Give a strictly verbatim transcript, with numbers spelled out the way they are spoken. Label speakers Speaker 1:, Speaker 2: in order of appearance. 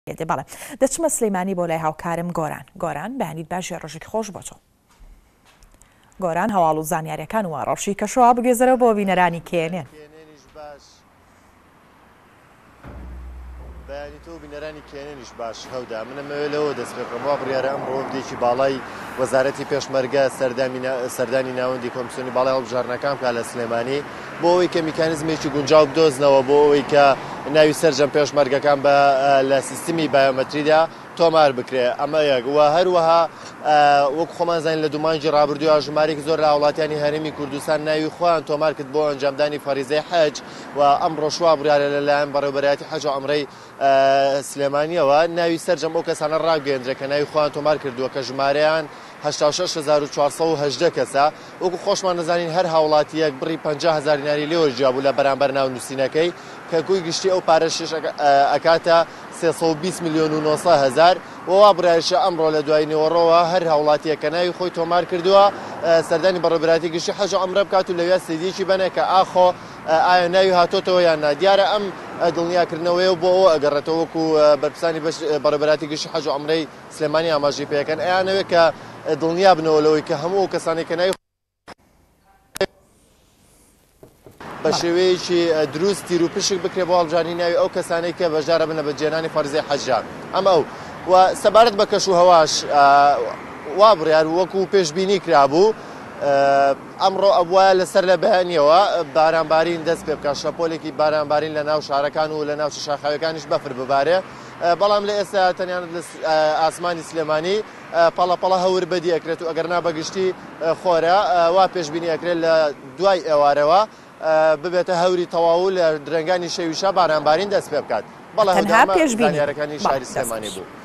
Speaker 1: بەڵێ دەچمە سلەیمانی بۆ لای هاوکارم گۆران گۆران بەهەنیت باشی ڕۆژێکی خۆش بۆ تۆ گۆران هەواڵ و زانیاریەکان و ڕەوشی کەشەوە بگێزەرەوە بۆ بینەرانی کێنێن
Speaker 2: بەیانی تۆ بینەرانی کێنێنیش باش هەودا منەمەوێ لەوە دەست پێکەم وا بڕیارە ئەمڕۆ بدێکی باڵای وەزارەتی پێشمەرگە سەردانی ناوەندی کۆمیسیۆنی باڵای هەڵبژاردنەکان بکات لە سلێمانی بۆ ئەوەی کە میکانیزمێکی گونجاو بدۆزنەوە بۆ ئەوەی کە ناوی سەرجەم پێشمەرگەکان بە لە سیستمی بایۆمەتریدا تۆمار بکرێ ئەمە یەک وە هەروەها وەکو خۆمان زانین لە دوو مانگی ڕابردووە ژمارێکی زۆر لە وڵاتیانی هەرێمی کوردستان ناوی خۆیان تۆمار کرد بۆ ئەنجامدانی فەریزەی حەج و ئەمڕۆ شوا بڕیارە لەلایەن بەڕێوەبەرایەتی حەج و عومرەی سلێمانیەوە ناوی سەرجەم ئەو کەسانە ڕاگەیەندرێت کە ناوی خۆیان تۆمار کردووە کە ژمارەیان هەشتا و شەش هەزار و چوارسەد و هەژدە کەسە وەکو خۆشمان نەزانین هەر هاوڵاتیەک بڕی پەنجا هەزار دیناری لێوە جیابوو لە بەرامبەر ناونووسینەکەی کە کوی گشتی ئەو پارەشش ئەکاتە سێسەد و بیست میلیۆن و نۆسەد هەزار وەوا بڕایشە ئەمڕۆ لە دوای نێوەڕۆوە هەر هاوڵاتیە کە ناوی خۆی تۆمار کردووە سەردانی بەڕێوەبەرایەتی گشتی حەج و عومرە بکات و لەوێ سەیدیەکی بنێ کە ئاخۆ ئایا ناوی هاتۆتەوە یان نا دیارە ئەم دڵنیاکردنەوەیە بۆ ئەوە ئەگەڕێتەوە وەکو بەرپرسانی بەڕێوەبەرایەتی گشتی حەج و عومرەی سلێمانی ئاماژەی پێەکەن ئەیانەوێت کە دڵنیا بنەوە لەوەی کە هەموو کەسانی کە ناوی بە شێوەیەکی دروست تیر و پشک بکرێ بۆ هەڵبژاردنی ناوی ئەو کەسانەی کە بەشدارە بنە بە جێنانی فەریزەی حەجیان ئەمە ئەو و سەبارەت بە کەش و هەواش وا بڕیار وەکو پێشبینی کرابوو ئەمڕۆ ئەبوایە لەسەر لە بەیانیەوە بارانبارین دەست پێ بکات شەپۆلێکی بارانبارین لە ناو شارەکان و لە ناو شاخاوەکانیش بەفر ببارێ بەڵام لە ئێستا تەنیان لە ئاسمانی سلێمانی پەڵەپەڵە هەور بەدی ئەکرێت و ئەگەرنا بەگشتی خۆرە وا پێشبینی ئەکرێت لە دوای ئێوارەوە ببێتە هەوری تەواو لە درەنگانی شەویشە بارانبارین دەست پێ بکات بەڵام پێشبینیارەکانی شاری سلێمانی بوو.